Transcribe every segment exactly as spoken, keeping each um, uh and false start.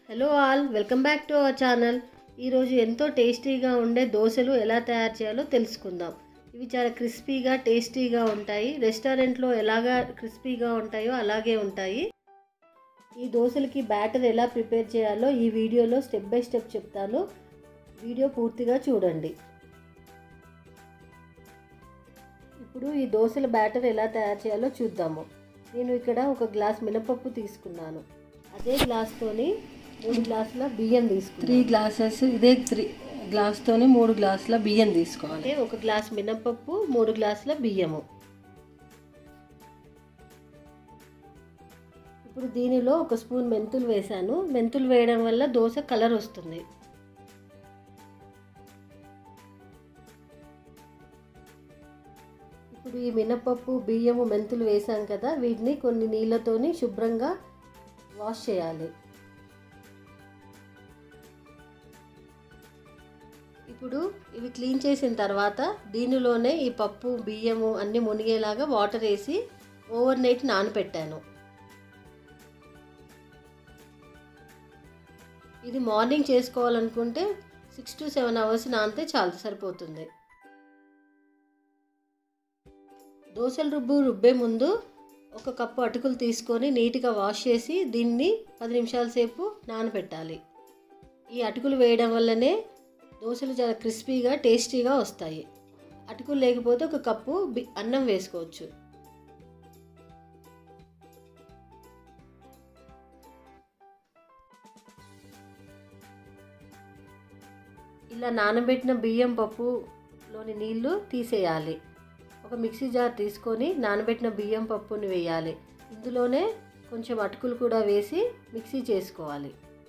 Hello all, welcome back to our channel. ఈరోజు ఎంతో టేస్టీగా ఉండే దోశలు ఎలా తయారు చేయాలో తెలుసుకుందాం. ఇవి చాలా క్రిస్పీగా టేస్టీగా ఉంటాయి. రెస్టారెంట్లో ఎలాగా క్రిస్పీగా ఉంటాయో అలాగే ఉంటాయి. ఈ దోశలకి బ్యాటర్ ఎలా ప్రిపేర్ చేయాలో ఈ వీడియోలో స్టెప్ బై స్టెప్ చెప్తాను. వీడియో పూర్తిగా చూడండి. ఇప్పుడు ఈ దోశల బ్యాటర్ ఎలా తయారు చేయాలో చూద్దాము. నేను ఇక్కడ ఒక గ్లాస్ మినపప్పు తీసుకున్నాను. అదే గ్లాస్తోని మూడు గ్లాసుల బియ్యం తీసుకున్నాను. త్రీ గ్లాసెస్ ఇదే త్రీ గ్లాస్తోని మూడు గ్లాసుల బియ్యం తీసుకోవాలి. ఒక గ్లాస్ మినపప్పు, మూడు గ్లాసుల బియ్యము. ఇప్పుడు దీనిలో ఒక స్పూన్ మెంతులు వేసాను. మెంతులు వేయడం వల్ల దోశ కలర్ వస్తుంది. ఇప్పుడు ఈ మినపప్పు, బియ్యము, మెంతులు వేసాం కదా, వీటిని కొన్ని నీళ్ళతోని శుభ్రంగా వాష్ చేయాలి. ఇప్పుడు ఇవి క్లీన్ చేసిన తర్వాత దీనిలోనే ఈ పప్పు, బియ్యము అన్నీ మునిగేలాగా వాటర్ వేసి ఓవర్ నైట్ నానబెట్టాను. ఇది మార్నింగ్ చేసుకోవాలనుకుంటే సిక్స్ టు సెవెన్ అవర్స్ నానితే చాలు, సరిపోతుంది. దోశల రుబ్బు రుబ్బే ముందు ఒక కప్పు అటుకులు తీసుకొని నీట్గా వాష్ చేసి దీన్ని పది నిమిషాల సేపు నానబెట్టాలి. ఈ అటుకులు వేయడం వల్లనే దోశలు చాలా క్రిస్పీగా టేస్టీగా వస్తాయి. అటుకులు లేకపోతే ఒక కప్పు అన్నం వేసుకోవచ్చు. ఇలా నానబెట్టిన బియ్యం పప్పులోని నీళ్లు తీసేయాలి. ఒక మిక్సీ జార్ తీసుకొని నానబెట్టిన బియ్యం పప్పుని వేయాలి. ఇందులోనే కొంచెం అటుకులు కూడా వేసి మిక్సీ చేసుకోవాలి.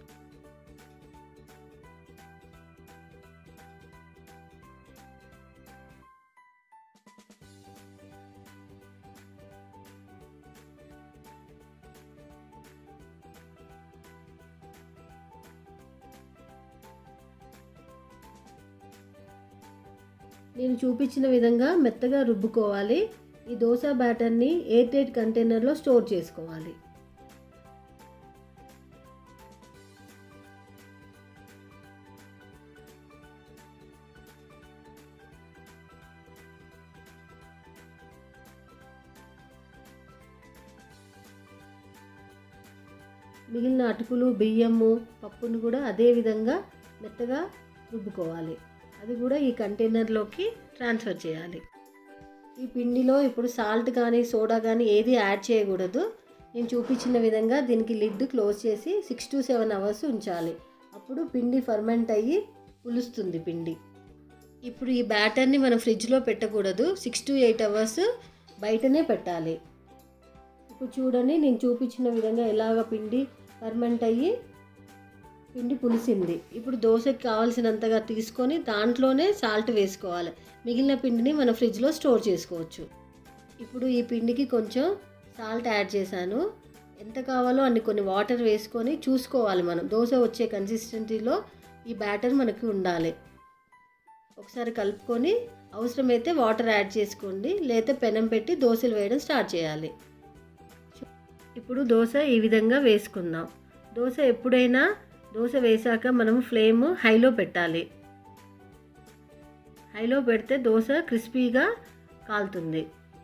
నేను చూపించిన విధంగా మెత్తగా రుబ్బుకోవాలి. ఈ దోశ బ్యాటర్ని ఎయిర్ టైట్ కంటైనర్లో స్టోర్ చేసుకోవాలి. మిగిలిన అటుకులు, బియ్యము, పప్పును కూడా అదే విధంగా మెత్తగా రుబ్బుకోవాలి. అది కూడా ఈ కంటైనర్లోకి ట్రాన్స్ఫర్ చేయాలి. ఈ పిండిలో ఇప్పుడు సాల్ట్ కానీ సోడా కానీ ఏది యాడ్ చేయకూడదు. నేను చూపించిన విధంగా దీనికి లిడ్ క్లోజ్ చేసి సిక్స్ టు సెవెన్ అవర్స్ ఉంచాలి. అప్పుడు పిండి ఫర్మెంట్ అయ్యి పులుస్తుంది పిండి. ఇప్పుడు ఈ బ్యాటర్ని మనం ఫ్రిడ్జ్లో పెట్టకూడదు. సిక్స్ టు ఎయిట్ అవర్స్ బయటనే పెట్టాలి. ఇప్పుడు చూడండి, నేను చూపించిన విధంగా ఎలాగ పిండి ఫర్మెంట్ అయ్యి పిండి పులిసింది. ఇప్పుడు దోశకి కావాల్సినంతగా తీసుకొని దాంట్లోనే సాల్ట్ వేసుకోవాలి. మిగిలిన పిండిని మనం ఫ్రిడ్జ్లో స్టోర్ చేసుకోవచ్చు. ఇప్పుడు ఈ పిండికి కొంచెం సాల్ట్ యాడ్ చేశాను. ఎంత కావాలో అన్ని కొన్ని వాటర్ వేసుకొని చూసుకోవాలి. మనం దోశ వచ్చే కన్సిస్టెన్సీలో ఈ బ్యాటర్ మనకి ఉండాలి. ఒకసారి కలుపుకొని అవసరమైతే వాటర్ యాడ్ చేసుకోండి, లేదా పెనం పెట్టి దోశలు వేయడం స్టార్ట్ చేయాలి. ఇప్పుడు దోశ ఈ విధంగా వేసుకుందాం. దోశ ఎప్పుడైనా దోశ వేసాక మనం ఫ్లేమ్ హైలో పెట్టాలి. హైలో పెడితే దోశ క్రిస్పీగా కాలుతుంది.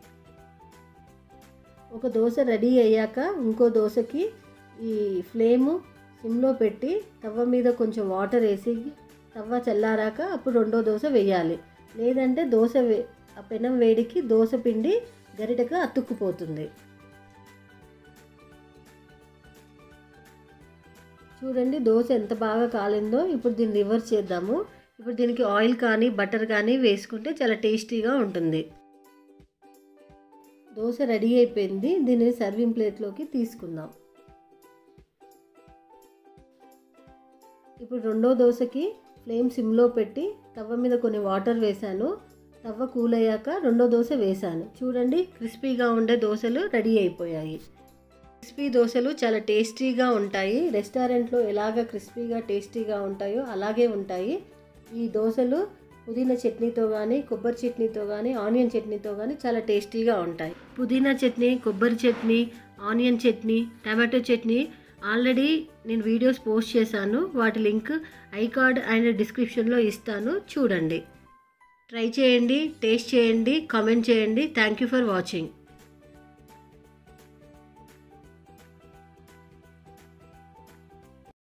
ఒక దోశ రెడీ అయ్యాక ఇంకో దోశకి ఈ ఫ్లేమ్ సిమ్లో పెట్టి తవ్వ మీద కొంచెం వాటర్ వేసి తవ్వ చల్లారాక అప్పుడు రెండో దోశ వేయాలి. లేదంటే దోశ వే ఆ పెనం వేడికి దోశ పిండి గరిటెగా అతుక్కుపోతుంది. చూడండి దోశ ఎంత బాగా కాలిందో. ఇప్పుడు దీన్ని రివర్స్ చేద్దాము. ఇప్పుడు దీనికి ఆయిల్ కానీ బటర్ కానీ వేసుకుంటే చాలా టేస్టీగా ఉంటుంది. దోశ రెడీ అయిపోయింది. దీన్ని సర్వింగ్ ప్లేట్లోకి తీసుకుందాం. ఇప్పుడు రెండో దోశకి ఫ్లేమ్ సిమ్లో పెట్టి తవ్వ మీద కొన్ని వాటర్ వేసాను. తవ్వ కూల్ అయ్యాక రెండో దోశ వేసాను. చూడండి, క్రిస్పీగా ఉండే దోశలు రెడీ అయిపోయాయి. క్రిస్పీ దోశలు చాలా టేస్టీగా ఉంటాయి. రెస్టారెంట్లో ఎలాగ క్రిస్పీగా టేస్టీగా ఉంటాయో అలాగే ఉంటాయి. ఈ దోశలు పుదీనా చట్నీతో కానీ, కొబ్బరి చట్నీతో కానీ, ఆనియన్ చట్నీతో కానీ చాలా టేస్టీగా ఉంటాయి. పుదీనా చట్నీ, కొబ్బరి chutney, onion chutney, tomato chutney already నేను వీడియోస్ పోస్ట్ చేశాను, వాటి లింక్ ఐ కార్డ్ అండ్ డిస్క్రిప్షన్లో ఇస్తాను, చూడండి. ట్రై చేయండి, టేస్ట్ చేయండి, కామెంట్ చేయండి. Thank you for watching.